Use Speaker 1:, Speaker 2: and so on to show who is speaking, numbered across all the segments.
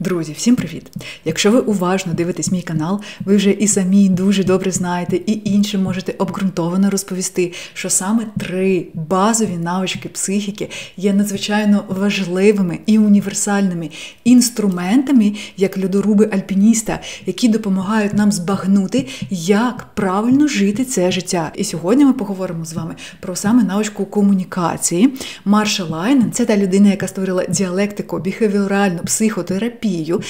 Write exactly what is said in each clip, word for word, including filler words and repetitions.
Speaker 1: Друзі, всім привіт! Якщо ви уважно дивитесь мій канал, ви вже і самі дуже добре знаєте, і іншим можете обґрунтовано розповісти, що саме три базові навички психіки є надзвичайно важливими і універсальними інструментами, як льодоруби-альпініста, які допомагають нам збагнути, як правильно жити це життя. І сьогодні ми поговоримо з вами про саме навичку комунікації. Марша Лайнен – це та людина, яка створила діалектико-біхевіоральну психотерапію.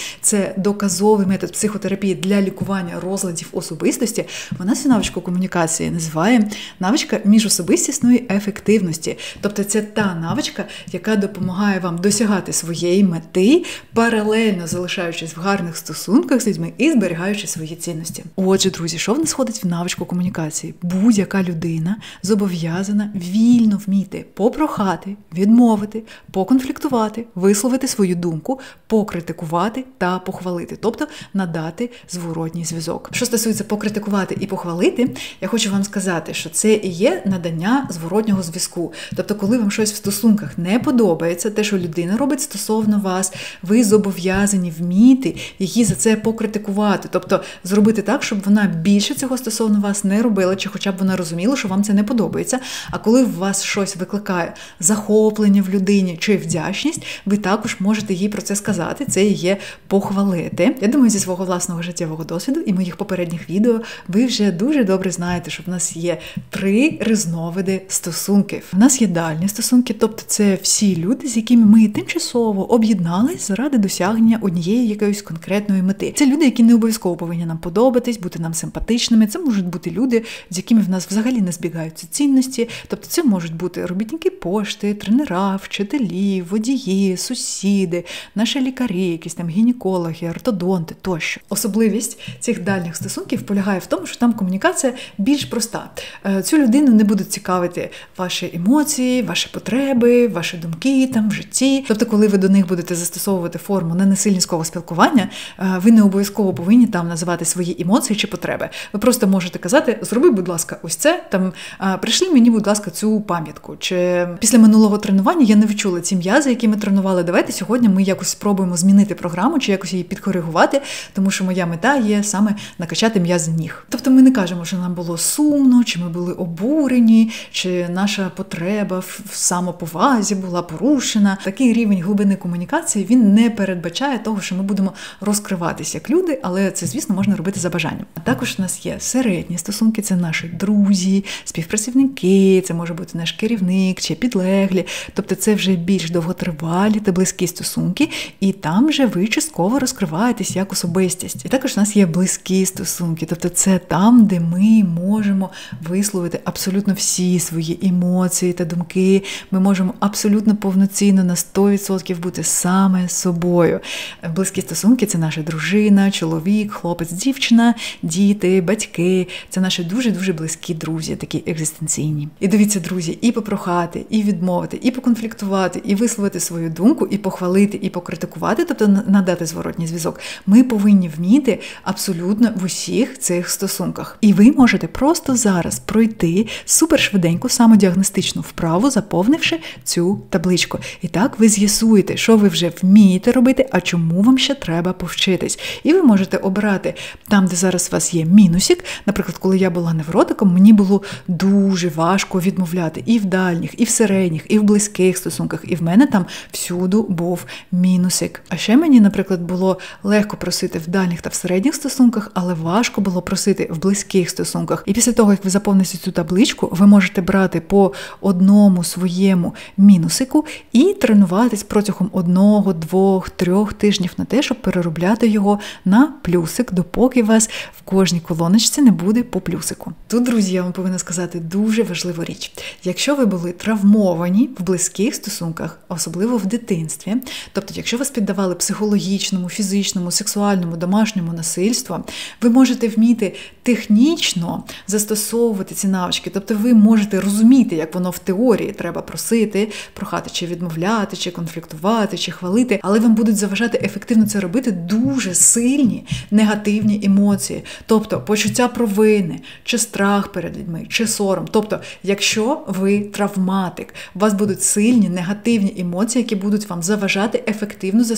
Speaker 1: Це доказовий метод психотерапії для лікування розладів особистості. Вона цю навичку комунікації називає навичка міжособистісної ефективності. Тобто це та навичка, яка допомагає вам досягати своєї мети, паралельно залишаючись в гарних стосунках з людьми і зберігаючи свої цінності. Отже, друзі, що в нас входить в навичку комунікації? Будь-яка людина зобов'язана вільно вміти попрохати, відмовити, поконфліктувати, висловити свою думку, покритикувати та похвалити, тобто надати зворотній зв'язок. Що стосується покритикувати і похвалити, я хочу вам сказати, що це і є надання зворотнього зв'язку. Тобто, коли вам щось в стосунках не подобається, те, що людина робить стосовно вас, ви зобов'язані вміти її за це покритикувати. Тобто, зробити так, щоб вона більше цього стосовно вас не робила, чи хоча б вона розуміла, що вам це не подобається. А коли в вас щось викликає захоплення в людині чи вдячність, ви також можете їй про це сказати. Це і є похвалити. Я думаю, зі свого власного життєвого досвіду і моїх попередніх відео ви вже дуже добре знаєте, що в нас є три різновиди стосунків. У нас є дальні стосунки, тобто це всі люди, з якими ми тимчасово об'єднались заради досягнення однієї якоїсь конкретної мети. Це люди, які не обов'язково повинні нам подобатись, бути нам симпатичними. Це можуть бути люди, з якими в нас взагалі не збігаються цінності. Тобто це можуть бути робітники пошти, тренера, вчителі, водії, сусіди, наші лікарі, якісь там гінекологи, ортодонти тощо. Особливість цих дальніх стосунків полягає в тому, що там комунікація більш проста. Цю людину не будуть цікавити ваші емоції, ваші потреби, ваші думки там в житті. Тобто, коли ви до них будете застосовувати форму ненасильницького спілкування, ви не обов'язково повинні там називати свої емоції чи потреби. Ви просто можете казати: зроби, будь ласка, ось це, там, прийшли мені, будь ласка, цю пам'ятку. Чи після минулого тренування я не відчула ці м'язи, які ми тренували. Давайте сьогодні ми якось спробуємо змінити програму, чи якось її підкоригувати, тому що моя мета є саме накачати м'язи ніг. Тобто ми не кажемо, що нам було сумно, чи ми були обурені, чи наша потреба в самоповазі була порушена. Такий рівень глибини комунікації, він не передбачає того, що ми будемо розкриватися як люди, але це, звісно, можна робити за бажанням. А також у нас є середні стосунки, це наші друзі, співпрацівники, це може бути наш керівник чи підлеглі. Тобто це вже більш довготривалі та близькі стосунки, і там вже ви частково розкриваєтесь як особистість. І також у нас є близькі стосунки, тобто це там, де ми можемо висловити абсолютно всі свої емоції та думки, ми можемо абсолютно повноцінно на сто відсотків бути саме собою. Близькі стосунки – це наша дружина, чоловік, хлопець, дівчина, діти, батьки, це наші дуже-дуже близькі друзі, такі екзистенційні. І дивіться, друзі, і попрохати, і відмовити, і поконфліктувати, і висловити свою думку, і похвалити, і покритикувати, тобто надати зворотній зв'язок, ми повинні вміти абсолютно в усіх цих стосунках. І ви можете просто зараз пройти супершвиденьку самодіагностичну вправу, заповнивши цю табличку. І так ви з'ясуєте, що ви вже вмієте робити, а чому вам ще треба повчитись. І ви можете обрати там, де зараз у вас є мінусик. Наприклад, коли я була невротиком, мені було дуже важко відмовляти і в дальніх, і в середніх, і в близьких стосунках. І в мене там всюди був мінусик. А ще мені, наприклад, було легко просити в дальніх та в середніх стосунках, але важко було просити в близьких стосунках. І після того, як ви заповните цю табличку, ви можете брати по одному своєму мінусику і тренуватись протягом одного, двох, трьох тижнів на те, щоб переробляти його на плюсик, допоки у вас в кожній колоночці не буде по плюсику. Тут, друзі, я вам повинна сказати дуже важливу річ. Якщо ви були травмовані в близьких стосунках, особливо в дитинстві, тобто якщо вас піддавали психологічному, фізичному, сексуальному, домашньому насильству, ви можете вміти технічно застосовувати ці навички. Тобто ви можете розуміти, як воно в теорії треба просити, прохати чи відмовляти, чи конфліктувати, чи хвалити, але вам будуть заважати ефективно це робити дуже сильні негативні емоції. Тобто почуття провини, чи страх перед людьми, чи сором. Тобто, якщо ви травматик, у вас будуть сильні негативні емоції, які будуть вам заважати ефективно застосовувати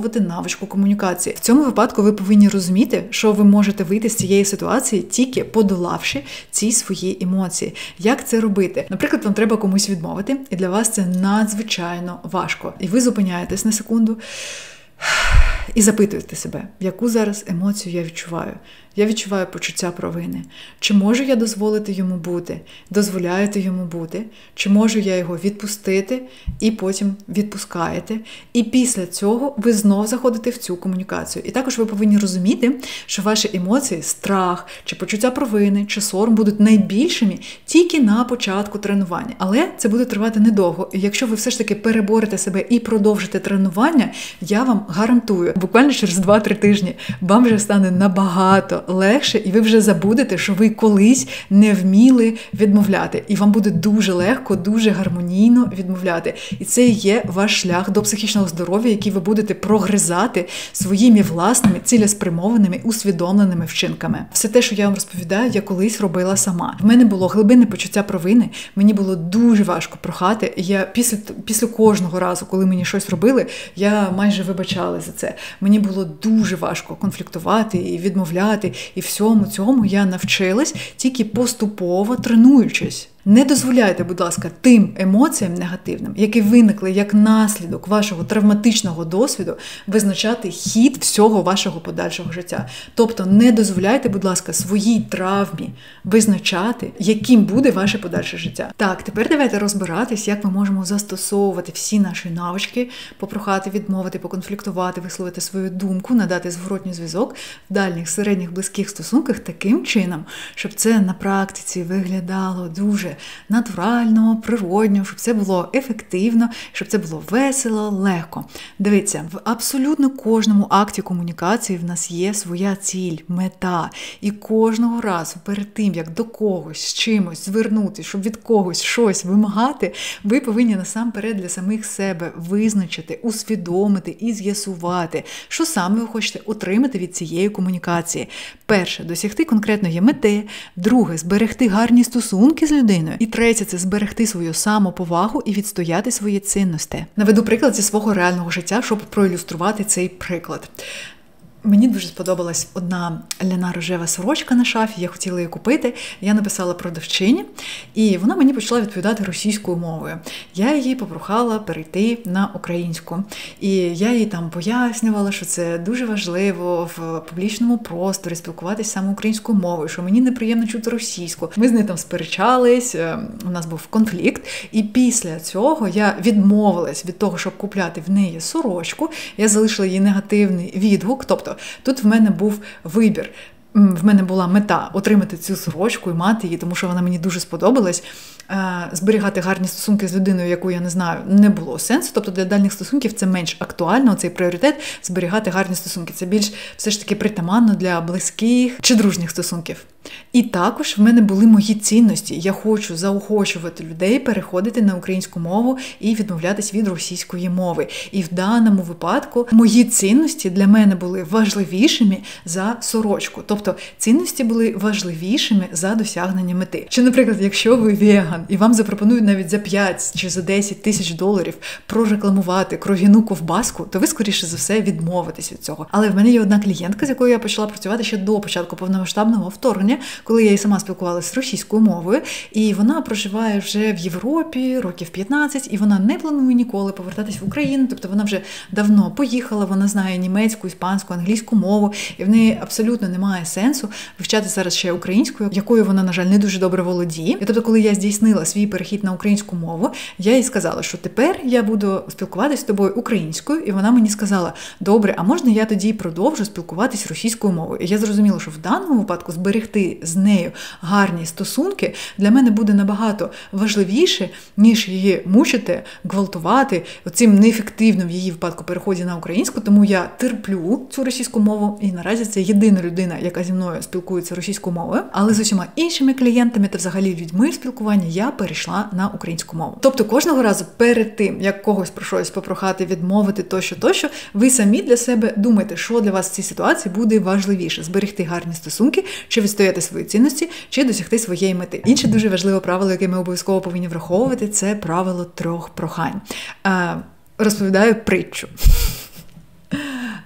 Speaker 1: використовувати навичку комунікації. В цьому випадку ви повинні розуміти, що ви можете вийти з цієї ситуації, тільки подолавши ці свої емоції. Як це робити? Наприклад, вам треба комусь відмовити, і для вас це надзвичайно важко. І ви зупиняєтесь на секунду і запитуєте себе, яку зараз емоцію я відчуваю. Я відчуваю почуття провини. Чи можу я дозволити йому бути? Дозволяєте йому бути? Чи можу я його відпустити і потім відпускаєте? І після цього ви знов заходите в цю комунікацію. І також ви повинні розуміти, що ваші емоції, страх, чи почуття провини, чи сором будуть найбільшими тільки на початку тренування. Але це буде тривати недовго. І якщо ви все ж таки переборете себе і продовжите тренування, я вам гарантую, буквально через два-три тижні вам вже стане набагато легше, і ви вже забудете, що ви колись не вміли відмовляти. І вам буде дуже легко, дуже гармонійно відмовляти. І це і є ваш шлях до психічного здоров'я, який ви будете прогризати своїми власними, цілеспрямованими, усвідомленими вчинками. Все те, що я вам розповідаю, я колись робила сама. В мене було глибинне почуття провини, мені було дуже важко прохати. Я після, після кожного разу, коли мені щось робили, я майже вибачала за це. Мені було дуже важко конфліктувати і відмовляти. І всьому цьому я навчилась, тільки поступово тренуючись. Не дозволяйте, будь ласка, тим емоціям негативним, які виникли як наслідок вашого травматичного досвіду, визначати хід всього вашого подальшого життя. Тобто не дозволяйте, будь ласка, своїй травмі визначати, яким буде ваше подальше життя. Так, тепер давайте розбиратись, як ми можемо застосовувати всі наші навички, попрохати, відмовити, поконфліктувати, висловити свою думку, надати зворотній зв'язок в дальніх, середніх, близьких стосунках таким чином, щоб це на практиці виглядало дуже натурально, природньо, щоб це було ефективно, щоб це було весело, легко. Дивіться, в абсолютно кожному акті комунікації в нас є своя ціль, мета. І кожного разу перед тим, як до когось, з чимось звернутися, щоб від когось щось вимагати, ви повинні насамперед для самих себе визначити, усвідомити і з'ясувати, що саме ви хочете отримати від цієї комунікації. Перше, досягти конкретної мети. Друге, зберегти гарні стосунки з людиною. І третє – це зберегти свою самоповагу і відстояти свої цінності. Наведу приклад зі свого реального життя, щоб проілюструвати цей приклад. Мені дуже сподобалась одна ляна рожева сорочка на шафі, я хотіла її купити, я написала продавчині, і вона мені почала відповідати російською мовою. Я її попрохала перейти на українську, і я їй там пояснювала, що це дуже важливо в публічному просторі спілкуватися саме українською мовою, що мені неприємно чути російську. Ми з нею там сперечались, у нас був конфлікт, і після цього я відмовилась від того, щоб купляти в неї сорочку, я залишила їй негативний відгук, тобто тут в мене був вибір. В мене була мета отримати цю сорочку і мати її, тому що вона мені дуже сподобалась. Зберігати гарні стосунки з людиною, яку я не знаю, не було сенсу. Тобто для дальніх стосунків це менш актуально, цей пріоритет – зберігати гарні стосунки. Це більш все ж таки притаманно для близьких чи дружніх стосунків. І також в мене були мої цінності. Я хочу заохочувати людей переходити на українську мову і відмовлятись від російської мови. І в даному випадку мої цінності для мене були важливішими за сорочку. Тобто цінності були важливішими за досягнення мети. Чи, наприклад, якщо ви веган і вам запропонують навіть за п'ять чи за десять тисяч доларів прорекламувати кров'яну ковбаску, то ви, скоріше за все, відмовитесь від цього. Але в мене є одна клієнтка, з якою я почала працювати ще до початку повномасштабного вторгнення, коли я і сама спілкувалася з російською мовою, і вона проживає вже в Європі років п'ятнадцять, і вона не планує ніколи повертатись в Україну, тобто вона вже давно поїхала, вона знає німецьку, іспанську, англійську мову, і в неї абсолютно немає сенсу вивчати зараз ще українською, якою вона, на жаль, не дуже добре володіє. І тобто, коли я здійснила свій перехід на українську мову, я їй сказала, що тепер я буду спілкуватися з тобою українською, і вона мені сказала: добре, а можна я тоді продовжу спілкуватись російською мовою? І я зрозуміла, що в даному випадку зберегти з нею гарні стосунки для мене буде набагато важливіше, ніж її мучити, гвалтувати оцим неефективним в її випадку переході на українську, тому я терплю цю російську мову, і наразі це єдина людина, яка зі мною спілкується російською мовою, але з усіма іншими клієнтами та взагалі людьми в спілкуванні я перейшла на українську мову. Тобто кожного разу перед тим, як когось про щось попрохати, відмовити, тощо-тощо, ви самі для себе думаєте, що для вас в цій ситуації буде важливіше – зберегти гарні стосунки, чи відстояти свої цінності, чи досягти своєї мети. Інше дуже важливе правило, яке ми обов'язково повинні враховувати – це правило трьох прохань. Розповідаю притчу.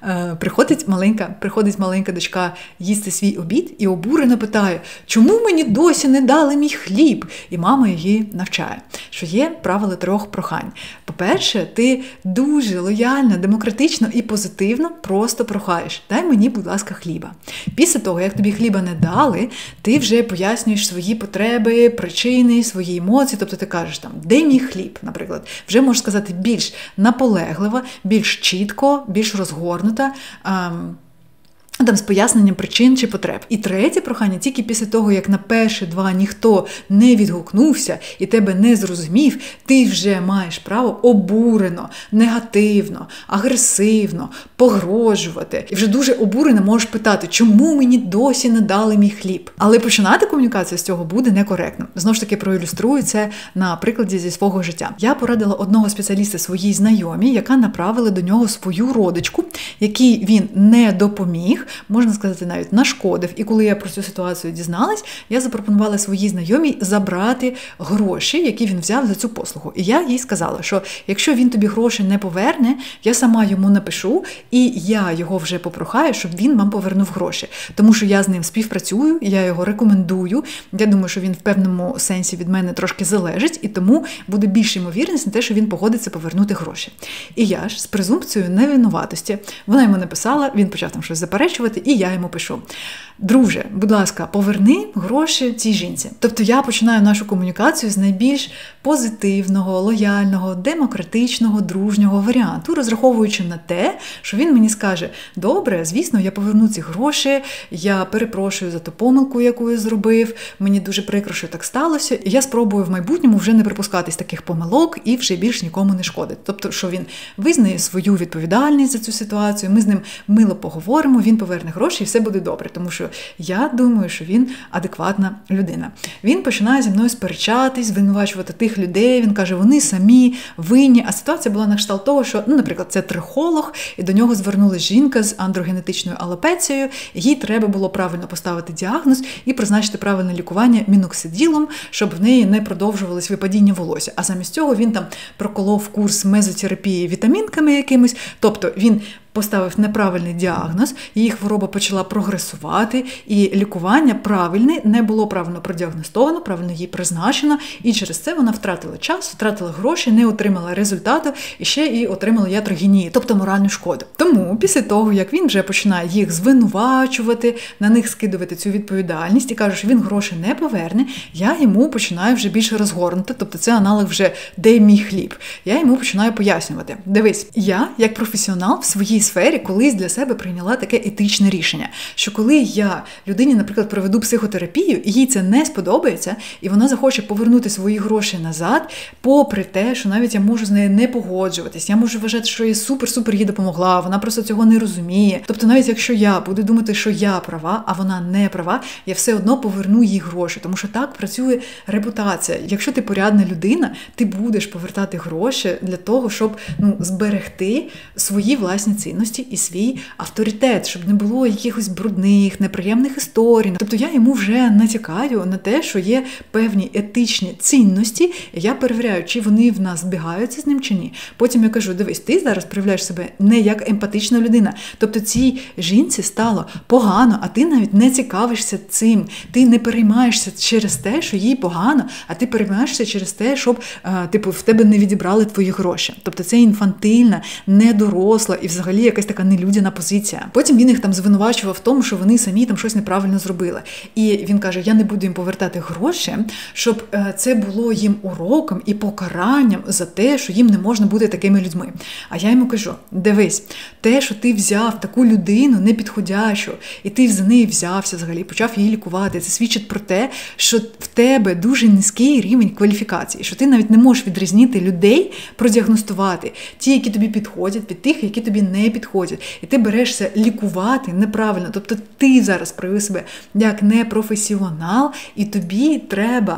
Speaker 1: Е, приходить маленька, приходить маленька дочка їсти свій обід і обурено питає, чому мені досі не дали мій хліб? І мама її навчає, що є правило трьох прохань. По-перше, ти дуже лояльно, демократично і позитивно просто прохаєш. Дай мені, будь ласка, хліба. Після того, як тобі хліба не дали, ти вже пояснюєш свої потреби, причини, свої емоції. Тобто ти кажеш, там, де мій хліб, наприклад. Вже можеш сказати більш наполегливо, більш чітко, більш розгорнута, ем, там з поясненням причин чи потреб. І третє прохання, тільки після того, як на перші два ніхто не відгукнувся і тебе не зрозумів, ти вже маєш право обурено, негативно, агресивно, погрожувати. І вже дуже обурено можеш питати, чому мені досі не дали мій хліб? Але починати комунікацію з цього буде некоректно. Знову ж таки, проілюструю це на прикладі зі свого життя. Я порадила одного спеціаліста своїй знайомій, яка направила до нього свою родичку, якій він не допоміг, можна сказати, навіть нашкодив. І коли я про цю ситуацію дізналась, я запропонувала своїй знайомій забрати гроші, які він взяв за цю послугу. І я їй сказала, що якщо він тобі гроші не поверне, я сама йому напишу, і я його вже попрохаю, щоб він вам повернув гроші. Тому що я з ним співпрацюю, я його рекомендую. Я думаю, що він в певному сенсі від мене трошки залежить, і тому буде більша ймовірність на те, що він погодиться повернути гроші. І я ж з презумпцією невинуватості. Вона йому написала, він почав там щось заперечувати, і я йому пишу: друже, будь ласка, поверни гроші цій жінці. Тобто я починаю нашу комунікацію з найбільш позитивного, лояльного, демократичного, дружнього варіанту, розраховуючи на те, що він мені скаже: добре, звісно, я поверну ці гроші, я перепрошую за ту помилку, яку я зробив, мені дуже прикро, що так сталося, і я спробую в майбутньому вже не припускатись таких помилок і вже більш нікому не шкодить. Тобто, що він визнає свою відповідальність за цю ситуацію, ми з ним мило поговоримо, він поверне гроші і все буде добре, тому що я думаю, що він адекватна людина. Він починає зі мною сперечатись, звинувачувати тих людей, він каже, вони самі винні, а ситуація була на кшталт того, що, ну, наприклад, це трихолог, і до нього звернулася жінка з андрогенетичною алопецією, їй треба було правильно поставити діагноз і призначити правильне лікування міноксиділом, щоб в неї не продовжувалось випадіння волосся. А замість цього він там проколов курс мезотерапії вітамінками якимось, тобто він поставив неправильний діагноз, її хвороба почала прогресувати, і лікування правильне не було правильно продіагностовано, правильно їй призначено, і через це вона втратила час, втратила гроші, не отримала результату, і ще і отримала ятрогенію, тобто моральну шкоду. Тому після того, як він вже починає їх звинувачувати, на них скидувати цю відповідальність і каже, що він гроші не поверне, я йому починаю вже більше розгорнути, тобто це аналог вже «дай мій хліб». Я йому починаю пояснювати. Дивись, я, як професіонал в своїй сфері, колись для себе прийняла таке етичне рішення, що коли я людині, наприклад, проведу психотерапію, і їй це не сподобається, і вона захоче повернути свої гроші назад, попри те, що навіть я можу з нею не погоджуватись, я можу вважати, що я супер-супер їй допомогла, вона просто цього не розуміє. Тобто навіть якщо я буду думати, що я права, а вона не права, я все одно поверну їй гроші, тому що так працює репутація. Якщо ти порядна людина, ти будеш повертати гроші для того, щоб, ну, зберегти свої власні цінності і свій авторитет, щоб не було якихось брудних, неприємних історій. Тобто я йому вже натякаю на те, що є певні етичні цінності, і я перевіряю, чи вони в нас збігаються з ним, чи ні. Потім я кажу, дивись, ти зараз проявляєш себе не як емпатична людина. Тобто цій жінці стало погано, а ти навіть не цікавишся цим. Ти не переймаєшся через те, що їй погано, а ти переймаєшся через те, щоб, е, типу, в тебе не відібрали твої гроші. Тобто це інфантильна, недоросла і взагалі якась така нелюдяна позиція. Потім він їх там звинувачував в тому, що вони самі там щось неправильно зробили. І він каже, я не буду їм повертати гроші, щоб е, це було їм уроком і покаранням за те, що їм не можна бути такими людьми. А я йому кажу, дивись, те, що ти взяв таку людину непідходящу, і ти за неї взявся взагалі, почав її лікувати, це свідчить про те, що в тебе дуже низький рівень кваліфікації, що ти навіть не можеш відрізнити людей, продіагностувати, ті, які тобі підходять, від тих, які тобі не підходять. І ти берешся лікувати неправильно. Тобто ти зараз проявив себе як непрофесіонал, і тобі треба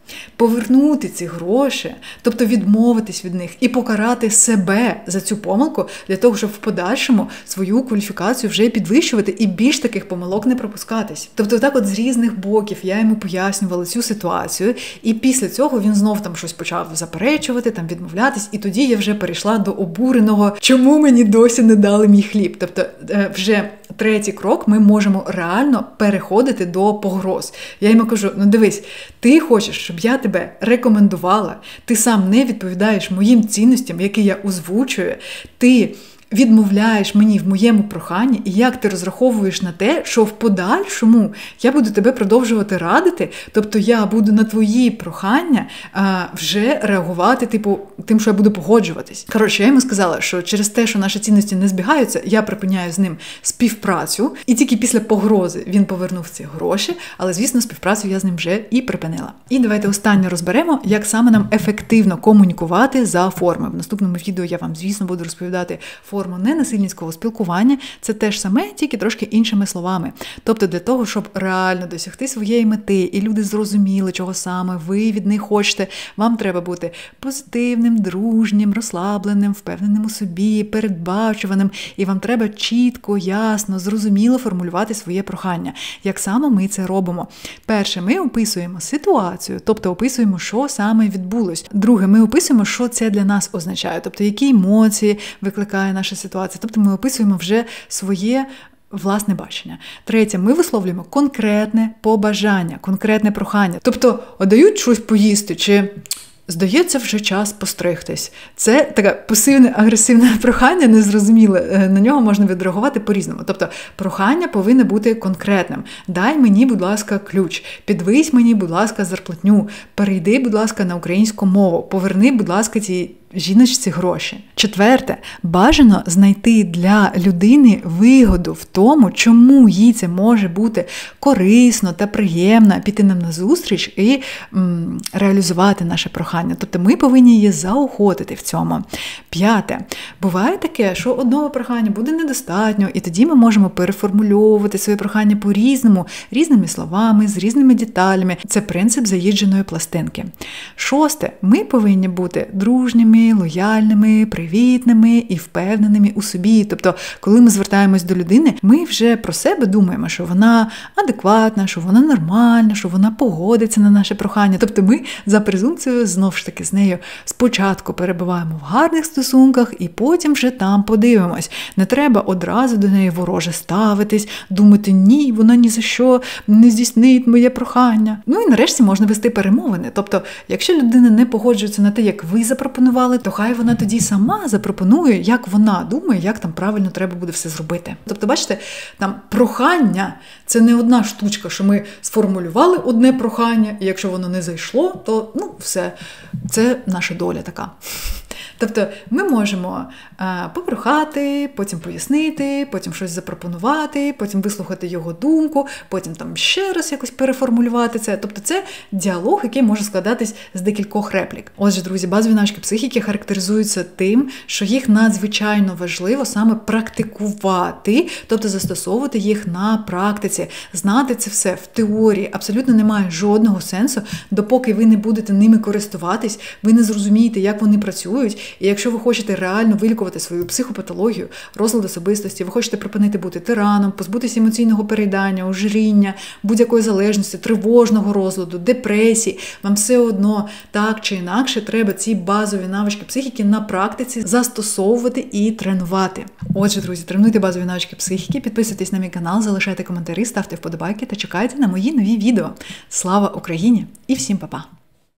Speaker 1: повернути ці гроші, тобто відмовитись від них і покарати себе за цю помилку для того, щоб в подальшому свою кваліфікацію вже підвищувати і більш таких помилок не пропускатись. Тобто так от з різних боків я йому пояснювала цю ситуацію, і після цього він знов там щось почав заперечувати, там відмовлятись, і тоді я вже перейшла до обуреного, чому мені досі не дали мій хліб. Тобто вже третій крок, ми можемо реально переходити до погроз. Я йому кажу, ну дивись, ти хочеш, щоб я тебе рекомендувала, ти сам не відповідаєш моїм цінностям, які я озвучую, ти відмовляєш мені в моєму проханні, і як ти розраховуєш на те, що в подальшому я буду тебе продовжувати радити, тобто я буду на твої прохання а, вже реагувати, типу, тим, що я буду погоджуватись. Коротше, я йому сказала, що через те, що наші цінності не збігаються, я припиняю з ним співпрацю, і тільки після погрози він повернув ці гроші, але, звісно, співпрацю я з ним вже і припинила. І давайте останнє розберемо, як саме нам ефективно комунікувати за форми. В наступному відео я вам, звісно, буду розповідати форму форму ненасильницького спілкування, це те ж саме, тільки трошки іншими словами. Тобто для того, щоб реально досягти своєї мети, і люди зрозуміли, чого саме ви від них хочете, вам треба бути позитивним, дружнім, розслабленим, впевненим у собі, передбачуваним, і вам треба чітко, ясно, зрозуміло формулювати своє прохання. Як саме ми це робимо? Перше, ми описуємо ситуацію, тобто описуємо, що саме відбулось. Друге, ми описуємо, що це для нас означає, тобто які емоції викликає наша ситуація. Тобто ми описуємо вже своє власне бачення. Третє, ми висловлюємо конкретне побажання, конкретне прохання. Тобто, дають щось поїсти, чи здається, вже час постригтись. Це таке пасивне, агресивне прохання, незрозуміле. На нього можна відреагувати по-різному. Тобто, прохання повинно бути конкретним. Дай мені, будь ласка, ключ. Підвись мені, будь ласка, зарплатню. Перейди, будь ласка, на українську мову. Поверни, будь ласка, ці жіночці гроші. Четверте, бажано знайти для людини вигоду в тому, чому їй це може бути корисно та приємно, піти нам на зустріч і м, реалізувати наше прохання. Тобто ми повинні її заохотити в цьому. П'яте, буває таке, що одного прохання буде недостатньо, і тоді ми можемо переформульовувати своє прохання по-різному, різними словами, з різними деталями. Це принцип заїждженої пластинки. Шосте, ми повинні бути дружніми, лояльними, привітними і впевненими у собі. Тобто, коли ми звертаємось до людини, ми вже про себе думаємо, що вона адекватна, що вона нормальна, що вона погодиться на наше прохання. Тобто ми за презумпцією знову ж таки з нею спочатку перебуваємо в гарних стосунках і потім вже там подивимось. Не треба одразу до неї вороже ставитись, думати, ні, вона ні за що не здійснить моє прохання. Ну і нарешті можна вести перемовини. Тобто, якщо людина не погоджується на те, як ви запропонували, то хай вона тоді сама запропонує, як вона думає, як там правильно треба буде все зробити. Тобто, бачите, там прохання – це не одна штучка, що ми сформулювали одне прохання, і якщо воно не зайшло, то, ну, все, це наша доля така. Тобто ми можемо а, попрохати, потім пояснити, потім щось запропонувати, потім вислухати його думку, потім там ще раз якось переформулювати це. Тобто це діалог, який може складатись з декількох реплік. Отже, друзі, базові навички психіки характеризуються тим, що їх надзвичайно важливо саме практикувати, тобто застосовувати їх на практиці. Знати це все в теорії абсолютно немає жодного сенсу, допоки ви не будете ними користуватись, ви не зрозумієте, як вони працюють. І якщо ви хочете реально вилікувати свою психопатологію, розлад особистості, ви хочете припинити бути тираном, позбутися емоційного переїдання, ожиріння, будь-якої залежності, тривожного розладу, депресії, вам все одно так чи інакше треба ці базові навички психіки на практиці застосовувати і тренувати. Отже, друзі, тренуйте базові навички психіки, підписуйтесь на мій канал, залишайте коментарі, ставте вподобайки та чекайте на мої нові відео. Слава Україні і всім па-па!